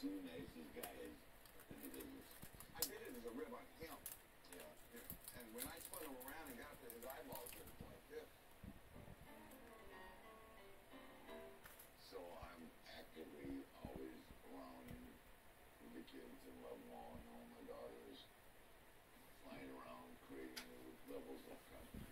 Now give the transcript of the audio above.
two nicest guys in the business. I did it as a rib on him. Yeah. Yeah. And when I spun him around and got up to his eyeballs, it was like this. So I'm actively always around the kids and love them all. I know my daughters flying around, creating new levels of content.